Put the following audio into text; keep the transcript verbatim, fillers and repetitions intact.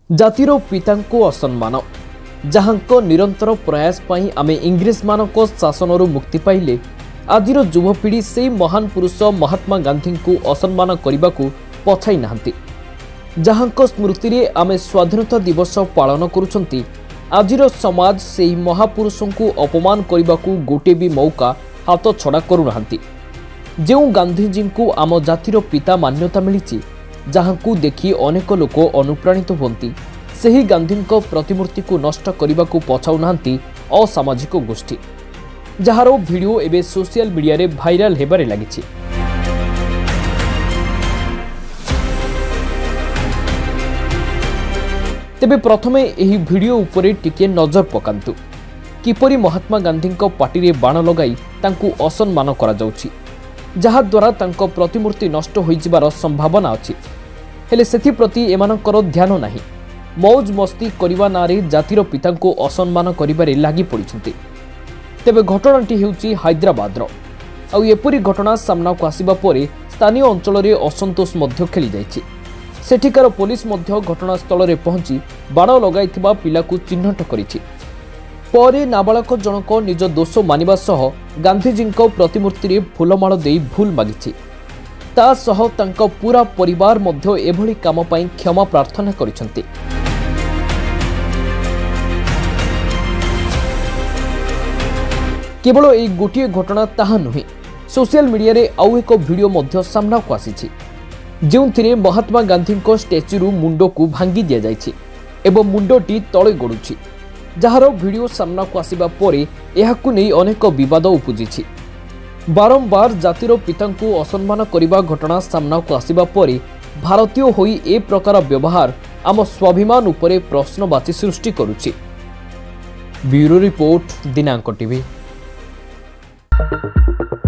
जातिर पिता को असम्मान जहां निरंतर प्रयास पई आमे इंग्रेज मानक शासनरू मुक्ति पाइले आदिर युवपीढ़ी से महान पुरुष महात्मा गांधी को असम्मान करने को पछाई नाहंती। जहां स्मृति रे आमे स्वाधीनता दिवस पालन करुछंती आजिर समाज से महापुरुषों को अपमान करने को गोटे भी मौका हाथ छड़ा करू नाहंती। जो गांधीजी को आम जातिर पिता मान्यता मिली जहां को देखि अनेक लोक अनुप्राणित होती सही गांधी प्रतिमूर्ति को नष्ट करने को पछाऊ नाहंती असामाजिक गोष्ठी जार वीडियो एवं सोशल मीडिया रे भाइराल हेबारे लागिछि। तेबे प्रथमे एही वीडियो उपरे टिके नजर पकांतु किपरि महात्मा गांधी पार्टी रे बाण लगाई तांकु असम्मान करा जाउछि जहा द्वारा तांको प्रतिमूर्ति नष्ट होई जिबार संभावना अछि। हेले सेथि प्रति एमानकर ध्यान नाही। मौज मस्ती करिवा नारे जातिर पिता को असम्मान करिबारे लागि पड़िछन्ति। तेबे घटनाटी हेउछि हैदराबादर आउ एपरि घटना सामना को आसिबा परे स्थानीय अंचल रे असंतोष मध्य खेली जाइछि। सेठिकार पुलिस मध्य घटनास्थल रे पहुंची बाण लगाइथिबा पिला को चिन्हट करिछि। परे नाबालक जनक निज दोष मानिबा सह गांधीजी प्रतिमूर्ति रे फूलमाल देई भूल मागिछि। ता सह तांका पूरा परिवार मध्य एभली काम पई क्षमा प्रार्थना करिसंती। केवल एई गोटिए घटना ताहा नुहे सोशल मीडिया रे आउ एक वीडियो मध्य सामना को आसीछि जोंथिरे महात्मा गांधी स्टैच्यू मुंडो को भांगी दिया जाइछि एवं मुंडटी तळे गडुछि जार वीडियो सामना को आसिबा परे एहाकु नै अनेक विवाद उपजिछि। बारंबार जातिर पिता को असम्मान करने घटना सामना को आसिबा परे भारतीय होई ए प्रकार व्यवहार आम स्वाभिमान उपरे प्रश्नवाची सृष्टि करुछि। ब्यूरो रिपोर्ट दिनांक टीवी।